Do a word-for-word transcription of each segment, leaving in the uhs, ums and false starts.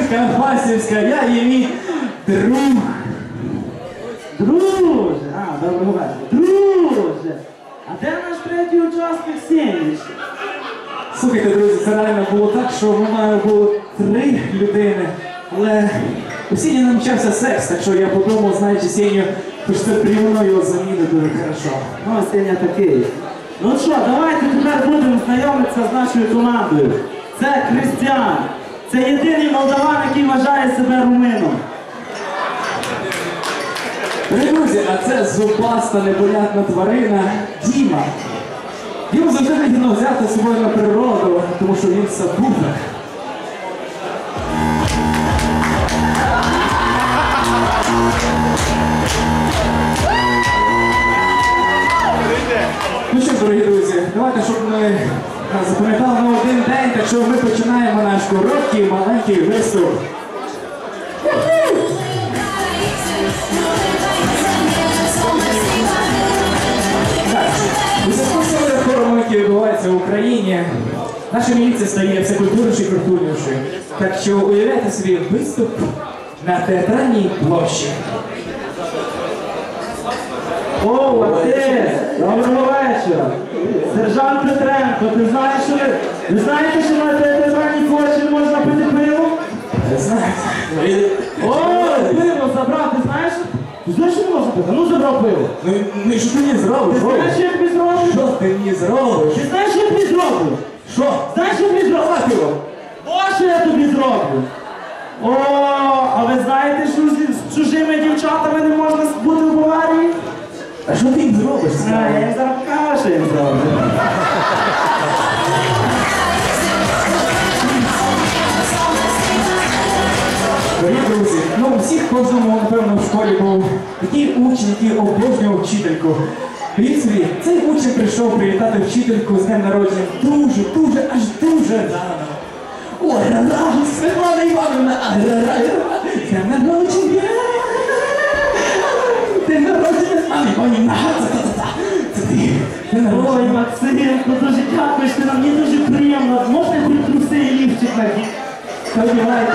Ірочка Фасівська, я її мій друг. Друже, а, доброго вечора. Друже, а де наш третій учасник Сєнічний? Слухайте, друзі, це реально було так, що в мене було три людини, але у Сені намічався секс, так що я подумав, знаючи Сеню, що це прямо його заміни дуже хорошо. Ну, Сеня такий. Ну що, давайте тепер будемо знайомитися з нашою командою. Це Крістіан. Це єдиний молдаван, який вважає себе румином. Друзі, а це зубаста непонятна тварина Діма. Йому завжди вигідно взяти з собою на природу, тому що він сапутник. Ну що, дорогі друзі, давайте, щоб ми запам'ятали на один день, так що ми починаємо наш короткий, маленький виступ. Високосові форуми, які відбуваються в Україні, наша міліція стає все культурніше і культурніше. Так що уявляйте собі виступ на театральній площі. О, ти! Доброго вечора! Сержант Петренко, ти знаєш, що ви... Ви знаєте, що на театральній площі не можна пити пиво? Знаєте. О, пиво забрати, знаєш? Ти знаєш, що не можна пити? Ну, забрав пиво. Ну, ну і що ти мені зробиш? Ти знаєш, що я тобі зроблю? Що ти мені зробиш? Ти знаєш, що я тобі зроблю? Що? Знаєш, що я тобі зроблю? О, що я тобі зроблю? О, а ви знаєте, що з чужими дівчатами не можна бути в Баварії? А що ти їм зробиш? А, я їм зараз покажу, що їм зроблю. Дорогі друзі, ну у всіх кожному, напевно, в школі був такий учень, який обожнював вчительку. Він собі, цей учень прийшов привітати вчительку з днем народження дуже, дуже, аж дуже рано. Ой, рано, Світлана Івановна, ай, рано, з днем народження. День народження з мамі, Іванівна, та-та-та-та. Це ти, день народження. Ой, Максимко, дуже дякую, що мені дуже приємно. Можна хоч труси і лівчик надіти? Подівайте.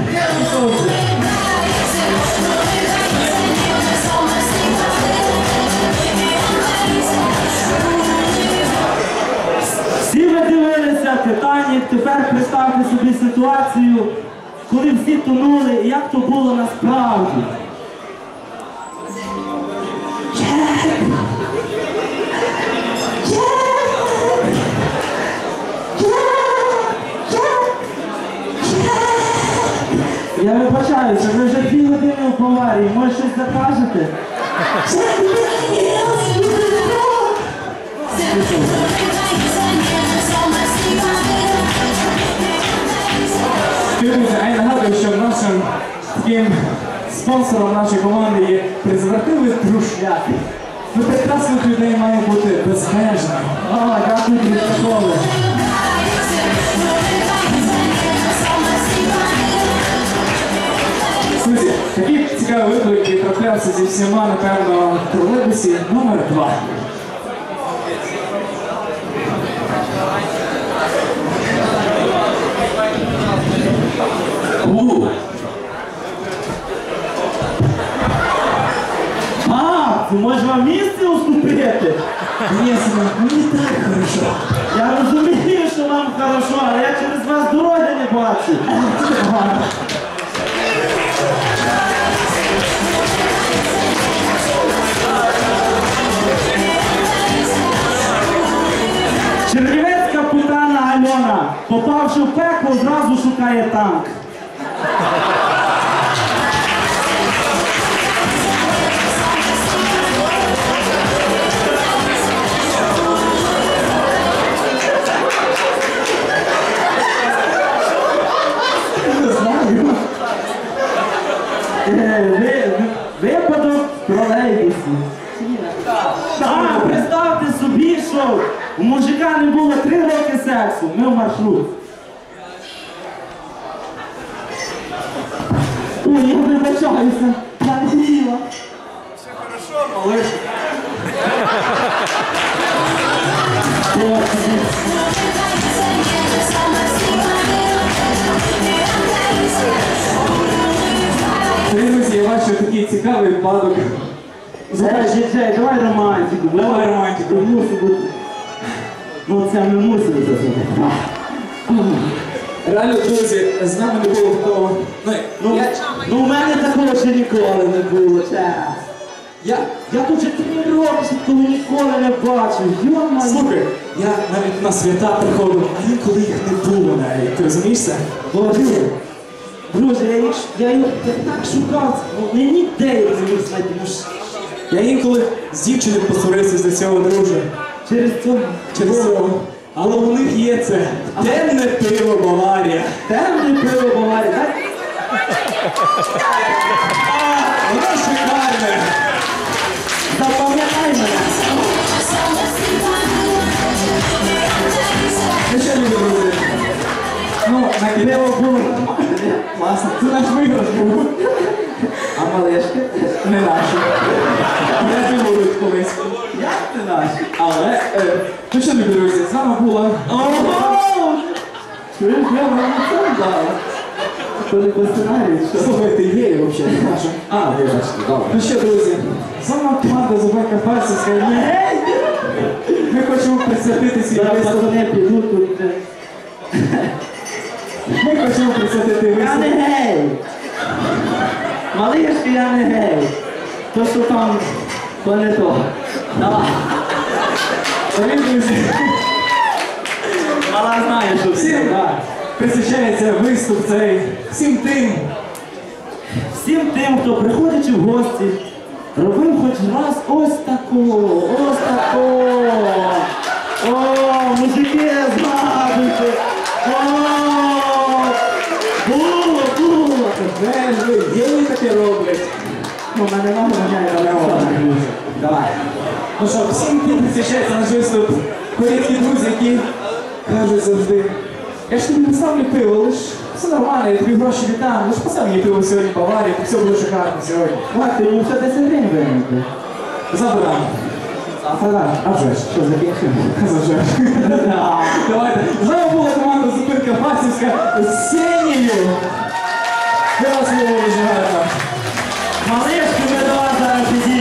Всі ви дивилися «Титанік», тепер представте собі ситуацію, коли всі тонули і як то було насправді. Я вибачаюся, ви вже дві години в Баварії, може щось закажете? Друзі, а я нагадую, що нашим таким спонсором нашої команди є презервативи Друшляки. Ну, прекрасних людей має бути безмежно. О, дякую, Крістікове. Друзі, такі цікаві виклики траплявся зі всіма, напевно, в тролейбусі номер два. У. А, то може вам місце уступити? Ні, синок, мені так хорошо. Я розумію, що вам хорошо, але я через вас дороги не бачу. Ага. Чернівецька путана Альона, попавши в пекло, зразу шукає танк. Не знаю. Е, ви- Випадок в тролейбусі. Так, представте собі, що у мужика не було три роки сексу, ми в маршрут. Ой, я вибачаюся, я не хотіла. Все хорошо, малыш. Ой, такий цікавий випадок. Знаєш, діджей, давай романтику. Давай романтику. Мусить бути. Ну це ми мусили це зробити. Реально, друзі, з нами не було такого. Ну, Ну, я, ну у мене такого ще ніколи не було, час. я, Я тут вже три роки свідково ніколи не бачив. Йо-моє. слухай, я навіть на свята приходив, а інколи їх не було навіть. Ти розумієш це? Боже, друзі, я їх, я їх так шукав, ну, я ніде їх не міг знайти. Ну, ж, Я інколи з дівчиною посварився за цього, друже. через цього. Через цього. Але у них є це темне пиво Баварія. Темне пиво Баварія, так? А, воно шикарне. Запам'ятай мене. Ну що, любі друзі? Ну, на Пиво було нормальне. класно. Це наш виграш був. А малешки? Не наші. Не будуть колись. Як ти наші? Але, е, ну що, любі друзі, з вами була... Ого! Чуєш, я вам не це дав. То не по сценарію, що? Слухайте, є взагалі, не наша. А, вибачте, добре. Ну що, друзі, з вами команда Зубенка Фарсівська. і Ми, ми хочемо присвятити свій Зараз виступ. пацани підуть тут. де- Ми хочемо присвятити Я не виступ. гей! Малишки, я не гей. То, що там, то не то. Давай. Дорогі друзі, Мала знає, що всім всім. присвячається виступ цей всім тим, Всім тим, хто приходячи в гості, робив хоч раз ось такого, ось такого. О, мужики, згадуйте. О, було, було. де ж ви, геї таке роблять. Ну, мене мама ганяє, але ладно. Давай. Ну що, всім тим присвячається наш виступ корінні друзі, які кажуть завжди, я ж тобі не ставлю пиво, лиш все нормально, я тобі гроші віддам, лиш постав мені пиво сьогодні в Баварії, все буде шикарно сьогодні. Мати, йому ще десять гривень винести. Забирам. Афера, А вже ж. що закінчимо? Завжди. Давайте. З вами була команда Зупинка Фасівська з Сенєю. Я вас любов дуже гарно. Малишки, ми до вас зараз підійдемо.